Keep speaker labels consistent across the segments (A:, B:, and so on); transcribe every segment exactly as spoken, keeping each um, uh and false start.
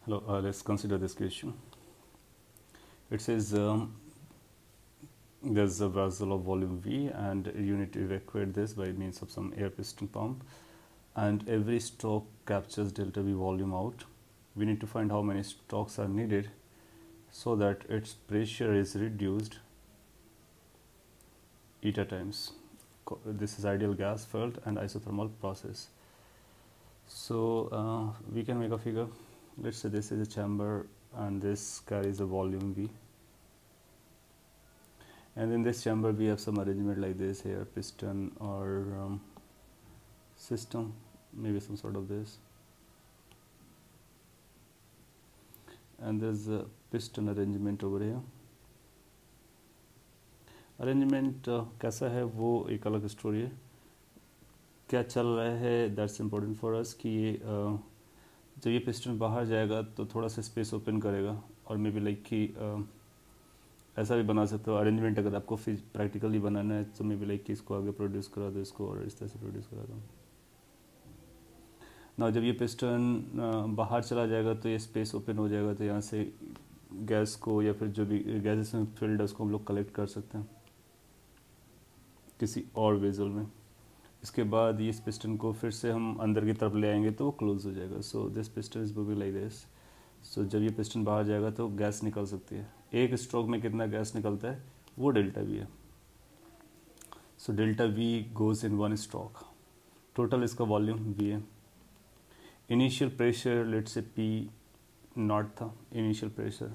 A: Hello, uh, let's consider this question. It says um, there's a vessel of volume V and you need to evacuate this by means of some air piston pump, and every stroke captures delta V volume out. We need to find how many strokes are needed so that its pressure is reduced eta times. This is ideal gas filled and isothermal process. So uh, we can make a figure. Let's say this is a chamber and this carries a volume V, and in this chamber we have some arrangement like this here, piston or um, system, maybe some sort of this, and there's a piston arrangement over here. Arrangement uh, कैसा है वो एक अलग story है, क्या चल रहा है दैट्स इम्पोर्टेंट फॉर अस कि ये uh, जब ये पिस्टन बाहर जाएगा तो थोड़ा सा स्पेस ओपन करेगा, और मे बी लाइक कि uh, ऐसा भी बना सकते हो अरेंजमेंट। अगर आपको प्रैक्टिकली बनाना है तो मे बी लाइक कि इसको आगे प्रोड्यूस करा दो, इसको और इस तरह से प्रोड्यूस करा दो ना। जब ये पिस्टन uh, बाहर चला जाएगा तो ये स्पेस ओपन हो जाएगा, तो यहाँ से गैस को या फिर जो भी गैसेस में फिल्ड है उसको हम लोग कलेक्ट कर सकते हैं किसी और वेजल में। इसके बाद ये इस पिस्टन को फिर से हम अंदर की तरफ ले आएंगे तो वो क्लोज हो जाएगा। So this piston is moving like this. So जब ये पिस्टन बाहर जाएगा तो गैस निकल सकती है। एक स्ट्रोक में कितना गैस निकलता है वो डेल्टा वी है। So delta V goes in one stroke. Total इसका वॉल्यूम वी है। Initial pressure let say P naught था initial pressure.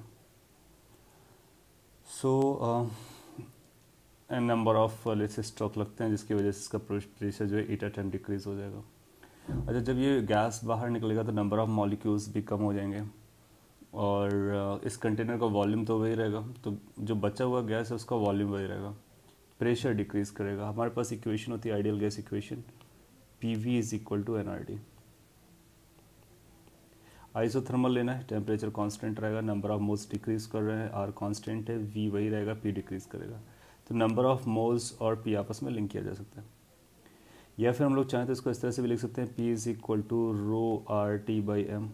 A: So n number of let's stroke लगते हैं जिसकी वजह से इसका प्रेशर जो है ईटा टाइम डिक्रीज हो जाएगा। अच्छा, जब ये गैस बाहर निकलेगा तो नंबर ऑफ मॉलिक्यूल्स भी कम हो जाएंगे, और इस कंटेनर का वॉल्यूम तो वही रहेगा, तो जो बचा हुआ गैस है उसका वॉल्यूम वही रहेगा, प्रेशर डिक्रीज करेगा। हमारे पास इक्वेशन होती है ideal gas equation, P V is equal to n R T. Isothermal लेना है, टेम्परेचर कांस्टेंट रहेगा, नंबर ऑफ मोल्स डिक्रीज कर रहे हैं, आर कांस्टेंट है, वी वही रहेगा, पी डिक्रीज करेगा। तो नंबर ऑफ मोल्स और पी आपस में लिंक किया जा सकता है, या फिर हम लोग चाहें तो इसको इस तरह से भी लिख सकते हैं, P is equal to rho R T by M.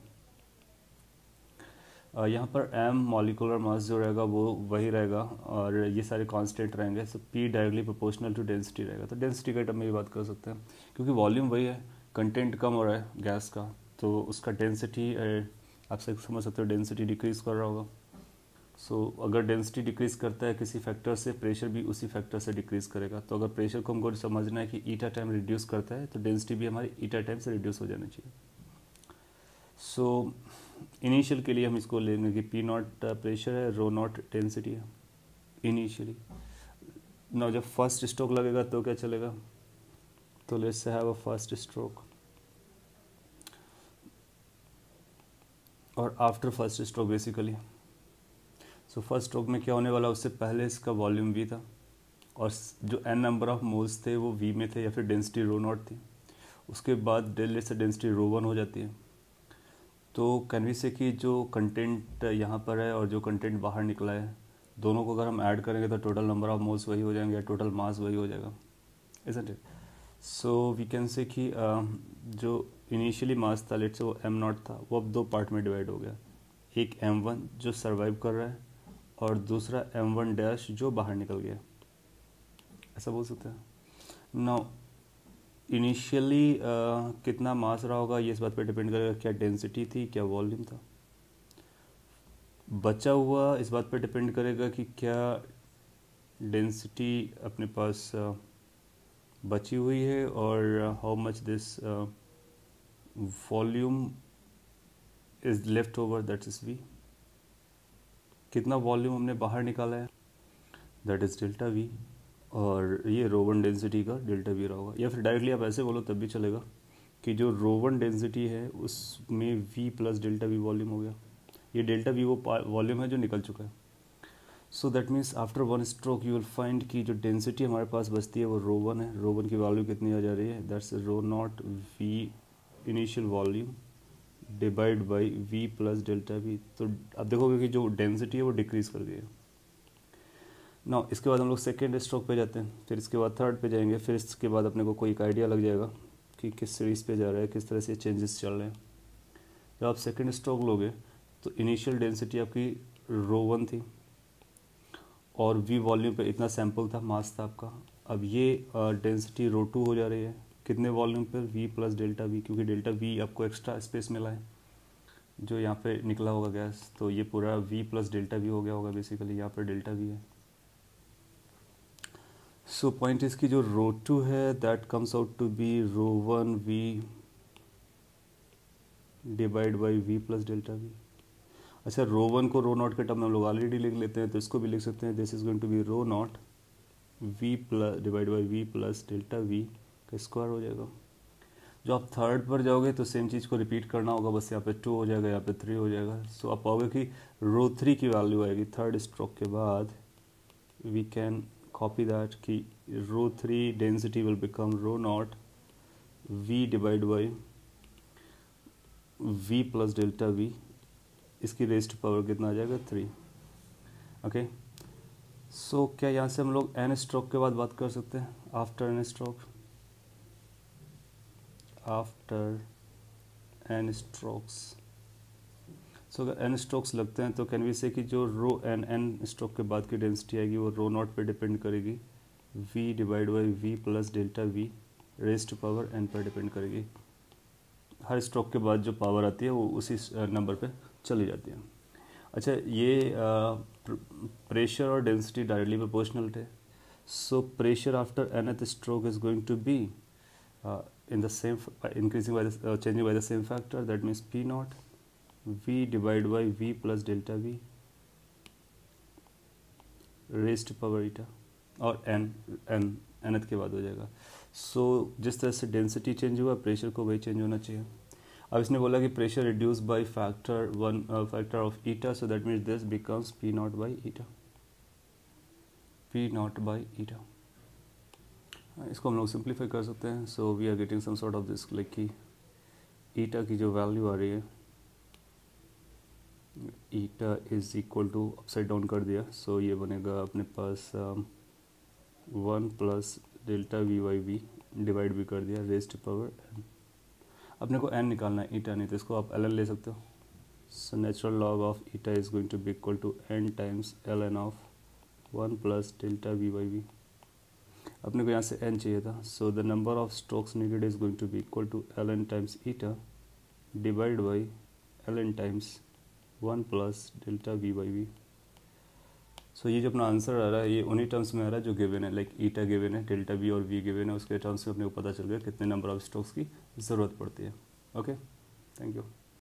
A: यहाँ पर एम मॉलिकुलर मास जो रहेगा वो वही रहेगा और ये सारे कांस्टेंट रहेंगे। So P directly proportional to density रहेगा। तो डेंसिटी के टर्म में भी बात कर सकते हैं, क्योंकि वॉल्यूम वही है, कंटेंट कम हो रहा है गैस का, तो उसका डेंसिटी आप समझ सकते हो डेंसिटी डिक्रीज कर रहा होगा। सो so, अगर डेंसिटी डिक्रीज करता है किसी फैक्टर से, प्रेशर भी उसी फैक्टर से डिक्रीज करेगा। तो अगर प्रेशर को हमको समझना है कि ईटा टाइम रिड्यूस करता है तो डेंसिटी भी हमारी ईटा टाइम से रिड्यूस हो जाना चाहिए। सो इनिशियल के लिए हम इसको लेंगे कि पी नॉट प्रेशर है, रो नॉट डेंसिटी है इनिशियली। ना जब फर्स्ट स्ट्रोक लगेगा तो क्या चलेगा, तो let's say have a first stroke, और after first stroke basically. So first stroke में क्या होने वाला, उससे पहले इसका वॉल्यूम वी था और जो एन नंबर ऑफ मोल्स थे वो वी में थे, या फिर डेंसिटी रो नॉट थी। उसके बाद डेल से डेंसिटी रो वन हो जाती है। तो कैन वी से कि जो कंटेंट यहाँ पर है और जो कंटेंट बाहर निकला है, दोनों को अगर हम ऐड करेंगे तो टोटल नंबर ऑफ मोल्स वही हो जाएंगे, टोटल मास वही हो जाएगा, isn't it. So we can say कि जो इनिशियली मास था लेट्स से वो एम नॉट था, वो अब दो पार्ट में डिवाइड हो गया। एक एम वन जो सर्वाइव कर रहा है और दूसरा एम वन डैश जो बाहर निकल गया, ऐसा बोल सकते हैं। नाउ इनिशियली कितना मास रहा होगा ये इस बात पे डिपेंड करेगा, क्या डेंसिटी थी, क्या वॉल्यूम था। बचा हुआ इस बात पे डिपेंड करेगा कि क्या डेंसिटी अपने पास uh, बची हुई है, और how much this volume is left over, that is V. कितना वॉल्यूम हमने बाहर निकाला है, दैट इज डेल्टा वी, और ये रो वन डेंसिटी का डेल्टा वी रहा होगा। या फिर डायरेक्टली आप ऐसे बोलो तब भी चलेगा कि जो रो वन डेंसिटी है उसमें V plus delta V volume हो गया। ये डेल्टा वी वो वॉल्यूम है जो निकल चुका है। So that means after one stroke you will find कि जो डेंसिटी हमारे पास बचती है वो रो वन है। रो वन की वैल्यू कितनी आ जा रही है, that's rho naught V initial volume divide by V plus delta V. तो अब देखोगे कि जो डेंसिटी है वो डिक्रीज कर गई है। ना इसके बाद हम लोग सेकेंड स्ट्रोक पे जाते हैं, फिर इसके बाद थर्ड पे जाएंगे, फिर इसके बाद अपने को कोई एक आइडिया लग जाएगा कि किस सीरीज़ पे जा रहा है, किस तरह से चेंजेस चल रहे हैं। जब आप सेकेंड स्ट्रोक लोगे तो इनिशियल डेंसिटी आपकी रो वन थी और वी वॉल्यूम पे इतना सैंपल था, मास था आपका। अब ये डेंसिटी रो टू हो जा रही है कितने वॉल्यूम पर, वी प्लस डेल्टा वी, क्योंकि डेल्टा वी आपको एक्स्ट्रा स्पेस मिला है जो यहाँ पे निकला होगा गैस, तो ये पूरा वी प्लस डेल्टा वी हो गया होगा बेसिकली, यहाँ पर डेल्टा वी है। सो पॉइंट इसकी जो रो टू है that comes out to be rho one V divide by V plus delta V. अच्छा, रो वन को रो नॉट के टर्म में हम लोग ऑलरेडी लिख लेते हैं, तो इसको भी लिख सकते हैं, this is going to be rho naught V plus divide by V plus delta V का स्क्वायर हो जाएगा। जो आप थर्ड पर जाओगे तो सेम चीज़ को रिपीट करना होगा, बस यहाँ पे टू हो जाएगा, यहाँ पे थ्री हो जाएगा। सो so, आप पाओगे कि रो थ्री की वैल्यू आएगी थर्ड स्ट्रोक के बाद, वी कैन कॉपी दैट कि rho three density will become rho naught V divide by V plus delta V, इसकी रेस्ट पावर कितना आ जाएगा, थ्री। ओके, सो क्या यहाँ से हम लोग एन स्ट्रोक के बाद बात कर सकते हैं, after n stroke, after n strokes. So अगर एन स्ट्रोक्स लगते हैं तो कैन वी से कि जो रो एन एन स्ट्रोक के बाद की डेंसिटी आएगी वो रो नॉट पे डिपेंड करेगी, V divide by V plus delta V raised power n पर डिपेंड करेगी। हर स्ट्रोक के बाद जो पावर आती है वो उसी नंबर पे चली जाती है। अच्छा, ये प्रेशर और डेंसिटी डायरेक्टली प्रोपोर्शनल थे, so pressure after nth stroke is going to be in the same increasing by the uh, changing by the same factor, that means P naught V divided by V plus delta V raised to power eta और n n nth के बाद हो जाएगा। सो so, जिस तरह से density change हुआ pressure को वही चेंज होना चाहिए। अब इसने बोला कि pressure reduce by factor one factor of eta, so that means this becomes P naught by eta, P naught by eta। इसको हम लोग सिंप्लीफाई कर सकते हैं। So we are getting some sort of this, like कि eta की जो value आ रही है, eta is equal to upside down कर दिया, सो so ये बनेगा अपने पास one plus delta V by V divide भी कर दिया रेस्ट पावर एन। अपने को एन निकालना है, ईटा नहीं, तो इसको आप एल एन ले सकते हो। So natural log of eta is going to be equal to n times l n of one plus delta V by V. अपने को यहाँ से n चाहिए था, so the number of strokes needed is going to be equal to l n times eta divide by l n times one plus delta V by V. So ये जो अपना answer आ रहा है ये उन्हीं टर्म्स में आ रहा है जो गिवन है, लाइक ईटा गिवन है, डेल्टा वी और वी गिवन है, उसके टर्म्स में अपने को पता चल गया कितने नंबर ऑफ स्ट्रोक्स की ज़रूरत पड़ती है। Okay, thank you.